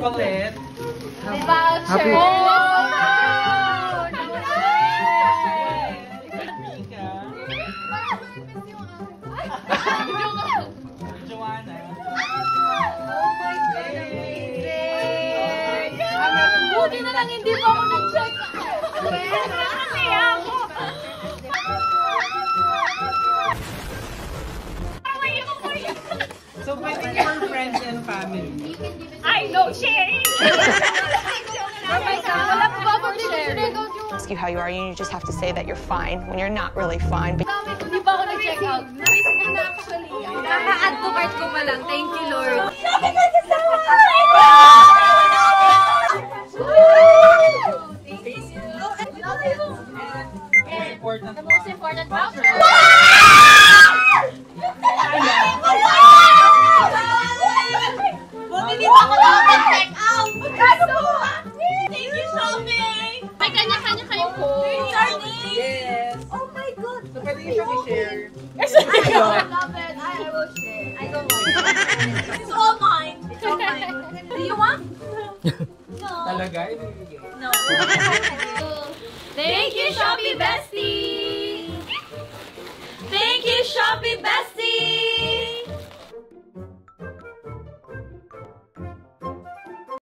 chocolate. Voucher. Joanna. Buti na lang hindi pa ako nag-check. So, pwede for friends and family. I know sharing. Oh my God, wala po ba akong sharing? Ask you how you are, you just have to say that you're fine when you're not really fine. But Hindi pa ako nag-check out. Kaka-add to cart ko pa lang. Thank you, Lord. The most important voucher. Hindi pa ako nakapag-check out! Thank you, Shopee! May kanya-kanya kayo po. Yes. Oh my God! So, pwede nyo siyang i-share. I love it. I will share. I don't want it. It's all mine. It's all mine. Do you want? No. Talaga? Ibibigay. No. Thank you, Shopee Bestie! Thank you, Shopee Bestie!